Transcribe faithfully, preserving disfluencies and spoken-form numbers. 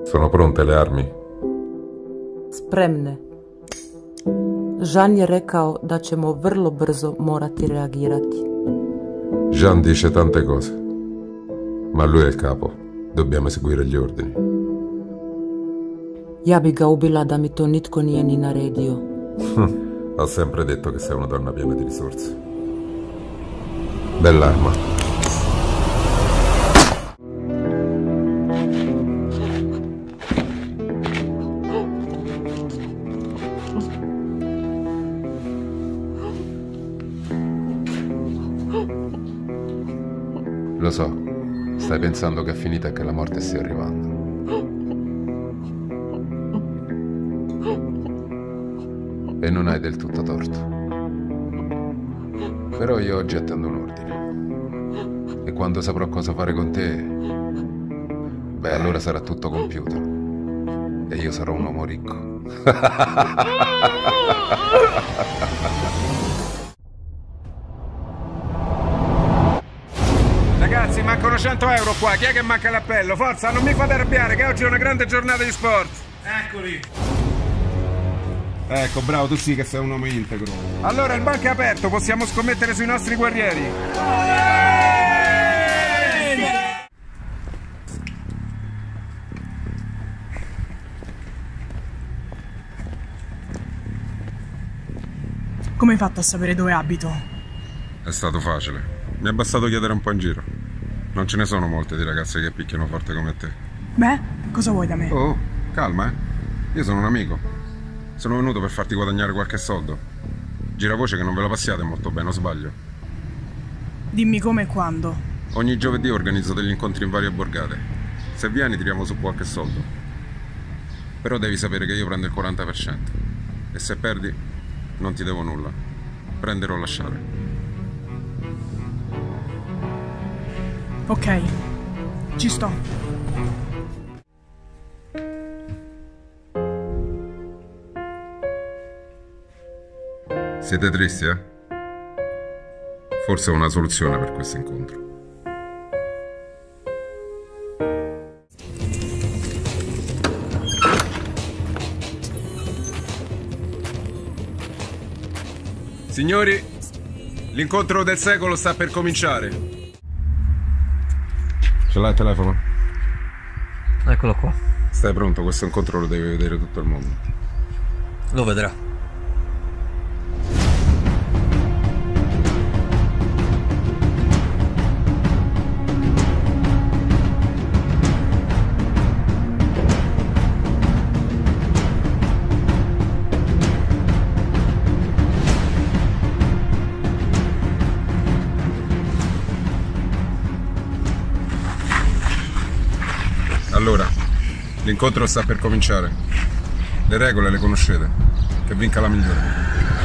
Sono pronte le armi? Spremne. Jean je rekao da ćemo vrlo brzo morati reagirati. Jean dice tante cose, ma lui è il capo. Dobbiamo seguire gli ordini. Ja bi ga ubila da mi to nitko nije ni naredio. Ho sempre detto che sei una donna piena di risorse. Bell'arma. Lo so, stai pensando che è finita e che la morte stia arrivando. E non hai del tutto torto. Però io oggi attendo un ordine. E quando saprò cosa fare con te, beh, allora sarà tutto compiuto. E io sarò un uomo ricco. Ragazzi, mancano cento euro qua. Chi è che manca l'appello? Forza, non mi fate arrabbiare, che oggi è una grande giornata di sport. Eccoli. Ecco, bravo, tu sì che sei un uomo integro. Allora, il banco è aperto, possiamo scommettere sui nostri guerrieri. Come hai fatto a sapere dove abito? È stato facile. Mi è bastato chiedere un po' in giro. Non ce ne sono molte di ragazze che picchiano forte come te. Beh, cosa vuoi da me? Oh, calma, eh. Io sono un amico. Sono venuto per farti guadagnare qualche soldo. Gira voce che non ve la passiate molto bene, o sbaglio? Dimmi come e quando. Ogni giovedì organizzo degli incontri in varie borgate. Se vieni tiriamo su qualche soldo. Però devi sapere che io prendo il quaranta per cento. E se perdi, non ti devo nulla. Prendere o lasciare. Ok, ci sto. Siete tristi, eh? Forse ho una soluzione per questo incontro. Signori, l'incontro del secolo sta per cominciare. Ce l'hai il telefono? Eccolo qua. Stai pronto? Questo incontro lo deve vedere tutto il mondo. Lo vedrà. Allora, l'incontro sta per cominciare. Le regole le conoscete. Che vinca la migliore.